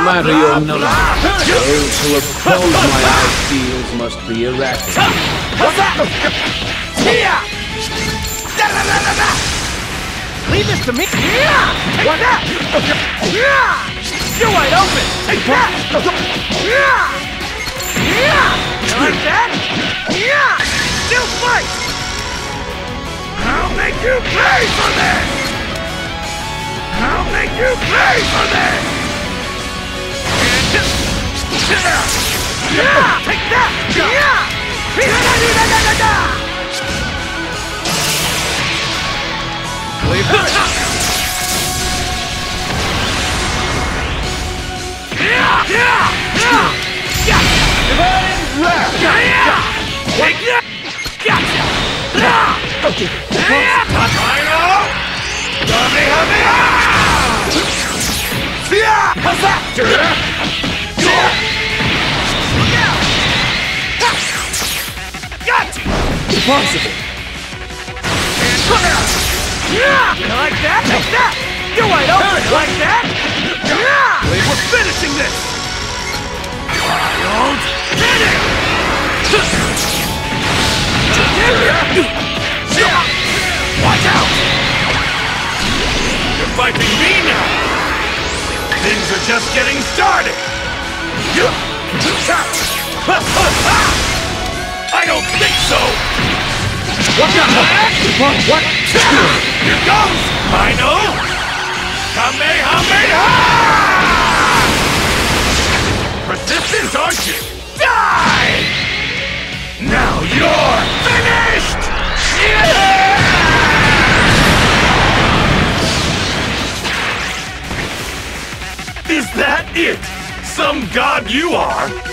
flatter your nullity. Those who oppose my ideals must be eradicated. What's that? Leave this to me. Take that! You're wide open! Take that! You like that? Still fight! I'll make you pay for this! I'll make you pay for this! Take that! Leave it! Divine Wrath! Take that! Gotcha! Okay. Final! How's that? Gotcha! Impossible! You like that? Like that! You're wide open! Like that? We're finishing this! Don't finish! Watch out! You're fighting me now! Things are just getting started! I don't think so! What the heck? What? Here goes! I know! Kamehameha! Persistent, aren't you? Die! Now you're finished! Is that it? Some god you are!